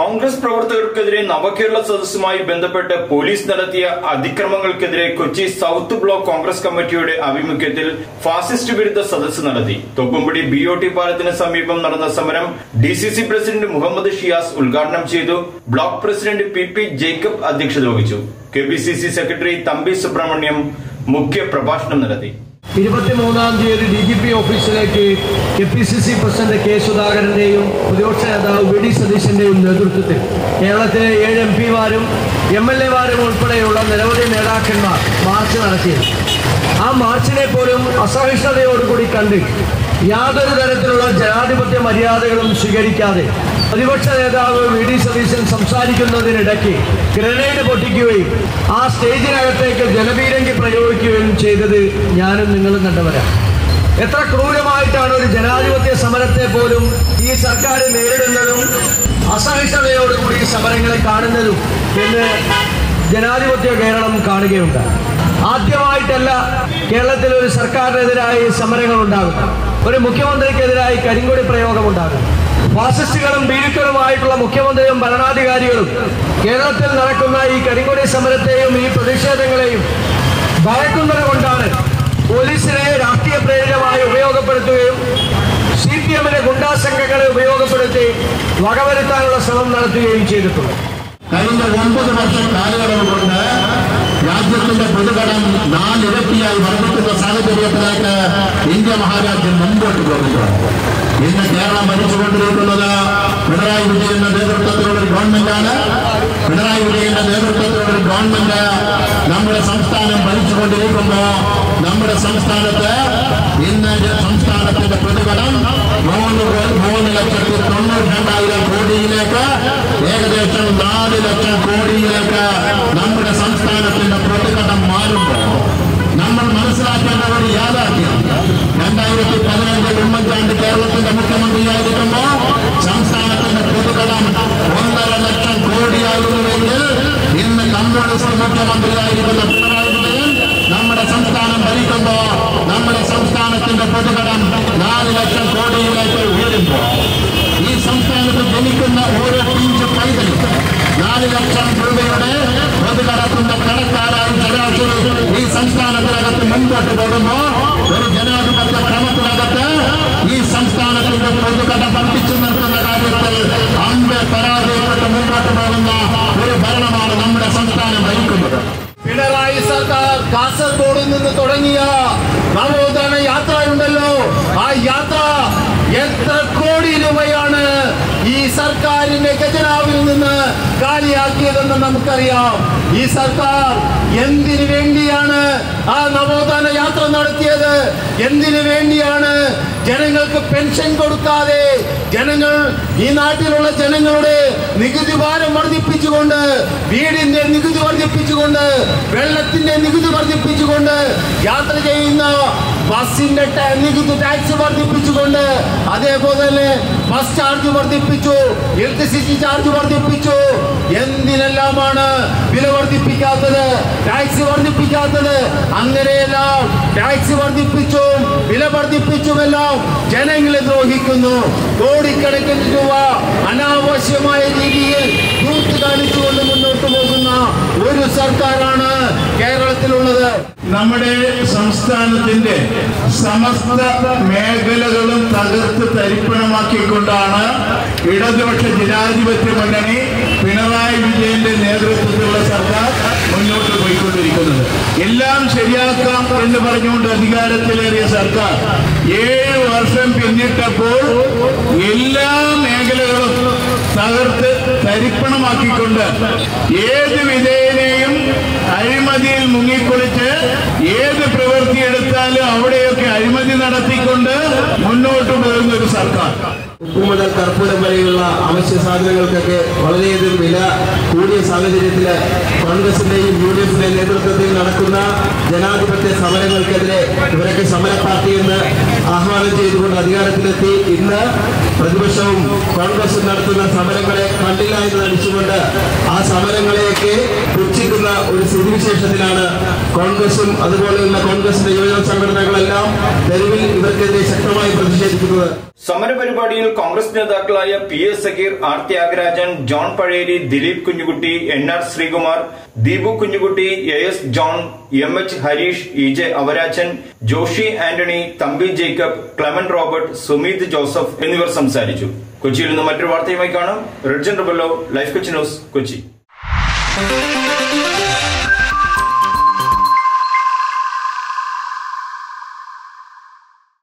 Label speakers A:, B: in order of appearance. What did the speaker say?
A: കോൺഗ്രസ് പ്രവർത്തകർക്കെതിരെ നവകേരള സദസ്സുമായി ബന്ധപ്പെട്ട് പോലീസ് നടത്തിയ അതിക്രമങ്ങൾക്കെതിരെ കൊച്ചി സൗത്ത് ബ്ലോക്ക് കോൺഗ്രസ് കമ്മിറ്റിയുടെ ആഭിമുഖ്യത്തിൽ ഫാസിസ്റ്റ് വിരുദ്ധ സദസ്സ് നടത്തി. തോപ്പുംപടി BOT പാലത്തിന് സമീപം നടന്ന സമരം DCC പ്രസിഡന്റ് മുഹമ്മദ് ഷിയാസ് ഉദ്ഘാടനം ചെയ്തു. ബ്ലോക്ക് പ്രസിഡന്റ് PP ജേക്കബ് അധ്യക്ഷത വഹിച്ചു. KPCC സെക്രട്ടറി തമ്പി സുബ്രഹ്മണ്യം മുഖ്യ പ്രഭാഷണം നടത്തി.
B: 23-ാം തീയതി DGP ഓഫീസിലേക്ക് KPCC പ്രസിഡന്റ് K. സുധാകരന്റെയും പ്രതിപക്ഷ നേതാവ് VD സതീശന്റെയും നേതൃത്വത്തിൽ കേരളത്തിലെ 7 MP-മാരും MLA-മാരും ഉൾപ്പെടെയുള്ള നിരവധി നേതാക്കന്മാർ മാർച്ച് നടത്തിയത്. ആ മാർച്ചിനെ പോലും അസഹിഷ്ണുതയോടുകൂടി കണ്ട് യാതൊരു തരത്തിലുള്ള ജനാധിപത്യ മര്യാദകളും സ്വീകരിക്കാതെ പ്രതിപക്ഷ നേതാവ് VD സതീശൻ സംസാരിക്കുന്നതിനിടയ്ക്ക് ഗ്രനേഡ് പൊട്ടിക്കുകയും ആ സ്റ്റേജിനകത്തേക്ക് ജലപീരങ്കി പ്രയോഗിക്കുകയും ചെയ്തത് ഞാനും നിങ്ങളും കണ്ടവരാണ്. എത്ര ക്രൂരമായിട്ടാണ് ഒരു ജനാധിപത്യ സമരത്തെ പോലും ഈ സർക്കാർ നേരിടുന്നതും അസഹിഷ്ണുതയോടുകൂടി സമരങ്ങളെ കാണുന്നതും എന്ന് ജനാധിപത്യ കേരളം കാണുകയുണ്ടായി. ആദ്യമായിട്ടല്ല കേരളത്തിൽ ഒരു സർക്കാരിനെതിരായി സമരങ്ങൾ ഉണ്ടാകുന്നു, ഒരു മുഖ്യമന്ത്രിക്കെതിരായി കരിങ്കൊടി പ്രയോഗം ഉണ്ടാകുന്നു. ഫാസിസ്റ്റുകളും ഭീരുക്കളുമായിട്ടുള്ള മുഖ്യമന്ത്രിയും ഭരണാധികാരികളും കേരളത്തിൽ നടക്കുന്ന ഈ കരിങ്കൊടി സമരത്തെയും ഈ പ്രതിഷേധങ്ങളെയും ഭയക്കുന്നത് കൊണ്ടാണ് പോലീസിനെ രാഷ്ട്രീയ പ്രേരിതമായി ഉപയോഗപ്പെടുത്തുകയും CPM-ന്റെ ഗുണ്ടാ സംഘങ്ങളെ ഉപയോഗപ്പെടുത്തി വകവരുത്താനുള്ള ശ്രമം നടത്തുകയും ചെയ്തിട്ടുണ്ട്.
C: കഴിഞ്ഞ 9 വർഷം കാലയളവ് കൊണ്ട് രാജ്യത്തിന്റെ പൊതുകടം 4 ഇരട്ടിയായി വർദ്ധിക്കുന്ന സാഹചര്യത്തിലേക്ക് ഇന്ത്യ മഹാരാജ്യം മുമ്പോട്ട് പോകുന്നു. ഇന്ന് കേരളം ഭരിച്ചുകൊണ്ടിരിക്കുന്നത് പിണറായി വിജയന്റെ നേതൃത്വത്തിലുള്ള ഒരു ഗവൺമെന്റാണ്. പിണറായി വിജയന്റെ നേതൃത്വത്തിലുള്ള ഒരു ഗവൺമെന്റ് നമ്മുടെ സംസ്ഥാനം ഭരിച്ചുകൊണ്ടിരിക്കുമ്പോൾ നമ്മുടെ സംസ്ഥാനത്ത് ഇന്ന് സംസ്ഥാനത്തിന്റെ പൊതുകടം 3,92,000 കോടിയിലേക്ക് ഏകദേശം 4 ലക്ഷം കോടിയിലേക്ക് നമ്മുടെ സംസ്ഥാനത്തിന്റെ പൊതുകടം മാറുമ്പോൾ നമ്മൾ മനസ്സിലാക്കേണ്ട ഒരു യാഥാർത്ഥ്യം, 2015 ഉമ്മൻചാണ്ടി കേരളത്തിന്റെ മുഖ്യമന്ത്രിയായിരിക്കുമ്പോൾ സംസ്ഥാനത്തിന്റെ പൊതുകടം 1.5 ലക്ഷം കോടിയായിരുന്നുവെങ്കിൽ ഇന്ന് കമ്മ്യൂണിസ്റ്റ് മുഖ്യമന്ത്രിയായിരിക്കുന്ന പിണറായി വിജയൻ നമ്മുടെ സംസ്ഥാനം ഭരിക്കുമ്പോൾ നമ്മുടെ സംസ്ഥാനത്തിന്റെ പൊതുകടം 4 ലക്ഷം കോടിയിലേക്ക് ഉയരുമ്പോൾ ഈ സംസ്ഥാനത്ത് ജനിക്കുന്ന ഓരോ പിഞ്ച് പൈതലും 4 ലക്ഷം രൂപയുടെ പൊതുകടത്തിന്റെ കടക്കാരായി ശരാശരി ഈ സംസ്ഥാനത്തിനകത്ത് മുൻപോട്ട് പോകുമ്പോൾ ഒരു ജനാധിപത്യ ക്രമത്തിനകത്ത് ഈ സംസ്ഥാനത്തിന്റെ പൊതുകട വർദ്ധിച്ചു നിർത്തുന്ന കാര്യത്തിൽ അമ്പെ പരാജയപ്പെട്ട് മുൻപോട്ട് പോകുന്ന ഒരു ഭരണമാണ് നമ്മുടെ സംസ്ഥാനം ഭരിക്കുന്നത്.
B: പിണറായി സർക്കാർ കാസർഗോഡിൽ നിന്ന് തുടങ്ങിയ നവോത്ഥാന യാത്രയുണ്ടല്ലോ, ആ യാത്ര എത്ര കോടി രൂപയാണ് ഈ സർക്കാരിന്റെ ഖജനാവിൽ നിന്ന് കാലിയാക്കിയതെന്ന് നമുക്കറിയാം. ഈ സർക്കാർ എന്തിനു വേണ്ടിയാണ് ആ നവോത്ഥാന യാത്ര നടത്തിയത്? എന്തിനു വേണ്ടിയാണ് ജനങ്ങൾക്ക് പെൻഷൻ കൊടുക്കാതെ ഈ നാട്ടിലുള്ള ജനങ്ങളുടെ നികുതി ഭാരം വർദ്ധിപ്പിച്ചുകൊണ്ട്, വീടിന്റെ നികുതി വർദ്ധിപ്പിച്ചുകൊണ്ട്, വെള്ളത്തിന്റെ നികുതി വർദ്ധിപ്പിച്ചുകൊണ്ട്, യാത്ര ചെയ്യുന്ന ബസിന്റെ നികുതി ടാക്സ് വർദ്ധിപ്പിച്ചുകൊണ്ട്, അതേപോലെ തന്നെ ബസ് ചാർജ് വർദ്ധിപ്പിച്ചു, ഇലക്ട്രിസിറ്റി ചാർജ് വർദ്ധിപ്പിച്ചു. എന്തിനെല്ലാമാണ് വില വർദ്ധിപ്പിക്കാത്തത്, ടാക്സ് വർദ്ധിപ്പിക്കാത്തത്? അങ്ങനെയെല്ലാം ടാക്സ് വർദ്ധിപ്പിച്ചു, വില വർദ്ധിപ്പിച്ചുമെല്ലാം ജനങ്ങളെ ദ്രോഹിക്കുന്നു. കോടിക്കണക്കിന് രൂപ അനാവശ്യമായ രീതിയിൽ ദൂർത്ത് കാണിച്ചുകൊണ്ട് മുന്നോട്ട് പോകുന്ന ഒരു സർക്കാരാണ് കേരളത്തിലുള്ളത്.
C: നമ്മുടെ സംസ്ഥാനത്തിന്റെ സമസ്ത മേഖലകളും തകർത്ത് തരിപ്പണമാക്കിക്കൊണ്ടാണ് ഇടതുപക്ഷ ജനാധിപത്യ മുന്നണി പിണറായി വിജയന്റെ നേതൃത്വത്തിലുള്ള സർക്കാർ മുന്നോട്ട് പോയിക്കൊണ്ടിരിക്കുന്നത്. എല്ലാം ശരിയാക്കാം എന്ന് പറഞ്ഞുകൊണ്ട് അധികാരത്തിലേറിയ സർക്കാർ 7 വർഷം പിന്നിട്ടപ്പോൾ എല്ലാ മേഖലകളും തകർത്ത് തരിപ്പണമാക്കിക്കൊണ്ട് ഏത് വിധേയനെയും അഴിമതിയിൽ മുങ്ങിക്കുളിച്ച് ഏത് പ്രവൃത്തി എടുത്താലും അവിടെയൊക്കെ അഴിമതി നടത്തിക്കൊണ്ട് മുന്നോട്ട് പോകുന്ന ഒരു സർക്കാർ.
D: ഉപ്പു മുതൽ കർപ്പൂരം വരെയുള്ള അവശ്യ സാധനങ്ങൾക്കൊക്കെ വളരെയധികം വില കൂടിയ സാഹചര്യത്തിൽ കോൺഗ്രസിന്റെയും UDF-ന്റെയും നേതൃത്വത്തിൽ നടക്കുന്ന ജനാധിപത്യ സമരങ്ങൾക്കെതിരെ ഇവരൊക്കെ സമര പാർട്ടി എന്ന് ആഹ്വാനം ചെയ്തുകൊണ്ട് അധികാരത്തിലെത്തി. ഇന്ന് പ്രതിപക്ഷവും കോൺഗ്രസും നടത്തുന്ന സമരങ്ങളെ കണ്ടില്ല എന്ന് നടിച്ചുകൊണ്ട് ആ സമരങ്ങളെയൊക്കെ പുച്ഛിക്കുന്ന ഒരു സ്ഥിതിവിശേഷത്തിലാണ് കോൺഗ്രസും അതുപോലെയുള്ള കോൺഗ്രസിന്റെ യുവജന സംഘടനകളെല്ലാം തെരുവിൽ ഇവർക്കെതിരെ ശക്തമായി പ്രതിഷേധിക്കുന്നത്.
A: സമരപരിപാടിയിൽ കോൺഗ്രസ് നേതാക്കളായ PS Zakir, R Thyagarajan, John Pazheri, Dileep Kunjukutty, NR Sreekumar, Deepu Kunjukutty, AS John, MH Harish, EJ Avarachan, Joshy Antony, Thampi Jacob, Clemen Robert, Sumeeth Joseph എന്നിവർ സംസാരിച്ചു. കൊച്ചിയിൽ നിന്ന് മറ്റൊരു വാർത്തയുമായി കാണാം. Redjan Rebello, life Kochi news, Kochi.